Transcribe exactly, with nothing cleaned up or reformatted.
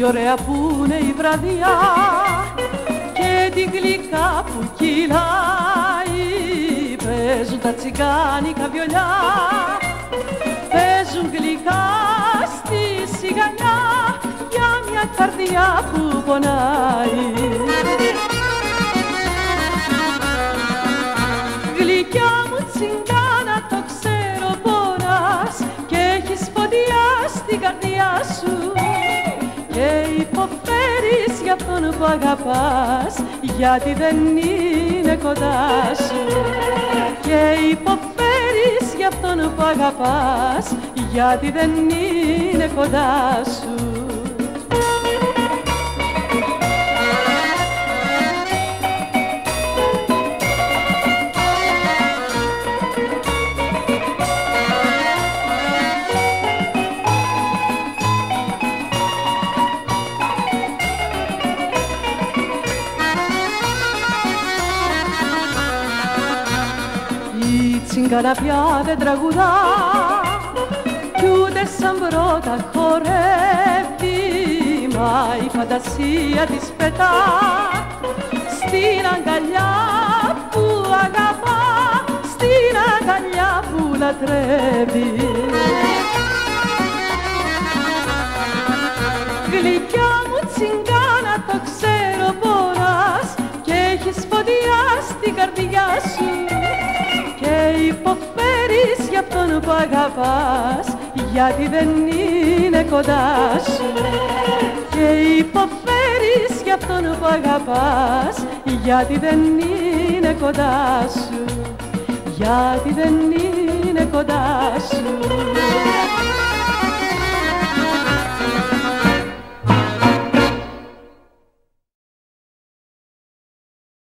ωραία που είναι η βραδιά και τη γλυκά που κυλάει. Παίζουν τα τσιγκάνικα βιολιά, παίζουν γλυκά στη σιγανιά για μια καρδιά που πονάει. Γλυκιά μου τσιγκάνα, το ξέρω πονάς και έχεις φωτιά στην καρδιά σου και υποφέρεις για αυτόν που αγαπάς, γιατί δεν είναι κοντά σου. Και υποφέρεις για αυτόν που αγαπάς, γιατί δεν είναι κοντά σου. Η τσιγκάνα πια δεν τραγουδά κι ούτε σαν πρώτα χορεύει, μα η φαντασία της πετά στην αγκαλιά που αγαπά, στην αγκαλιά που λατρεύει. Γλυκιά μου τσιγκάνα, το ξέρω πονάς και έχεις φωτιά στην καρδιά σου και υποφέρεις για αυτόν που αγαπάς, γιατί δεν είναι κοντά σου. Και υποφέρεις για αυτόν που αγαπάς, γιατί δεν είναι κοντά σου, γιατί δεν είναι κοντά σου.